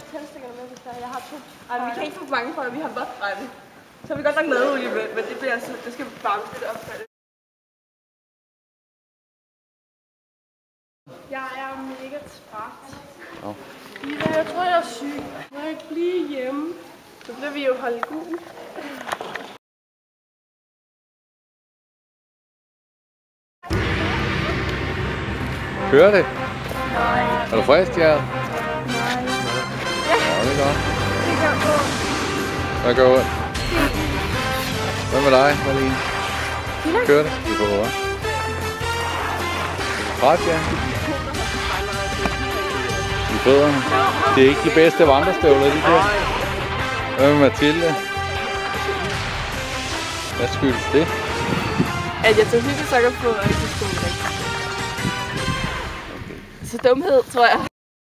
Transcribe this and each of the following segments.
tændstikkerne med, hvis jeg har 2. Ej, vi kan ikke få mange for, at vi har vådbrænde. Så har vi godt nok lavet olie med, men det bliver altså, det skal varmes lidt op for det. Jeg er mega træt. Ja. Jeg tror, jeg er syg. Må jeg ikke blive hjemme? Så bliver vi jo holdt gul. Kører det? Nej. Er du frisk, ja? Nej. Ja, det er godt. Det gør ondt. Hvad gør ondt? Hvad med dig, Marlene? Kører det? Vi får høre. Træt, ja? I fødderne. Det er ikke de bedste vandrestøvler, de der. Hvad med Mathilde? Hvad skyldes det? At jeg tog hyggesokker på, og ikke sko med. Så dumhed, tror jeg.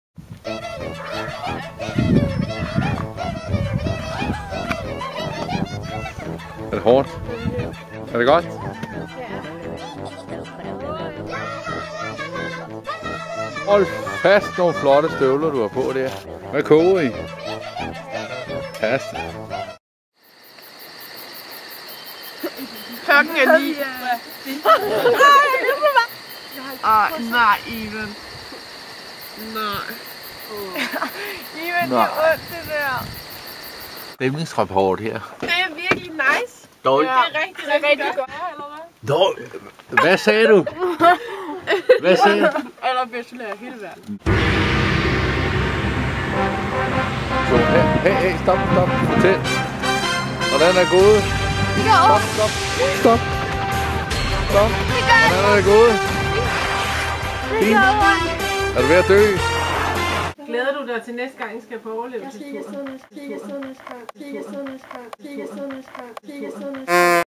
Er det hårdt? Er det godt? Ja. Hold fast nogle flotte støvler, du har på der. Hvad koger I? Pasta. Klokken er 9. Nej, Ivan. Nej. Ivan, det er ondt, det der. Stemningsrapport her. Det er virkelig nice. Dårligt. Det er rigtig godt, eller hvad? Dårligt. Hvad sagde du? Hvad sagde du? Allerbedste lærer i hele verden. Så, hey, stop. Fortæl. Hvordan er det gået? Det går ondt. Stop. Hvordan er det gået? Det gør ondt. Er du ved at dø? Glæder du dig til næste gang, I skal på overlevelsestur? Jeg skal ikke næste gang.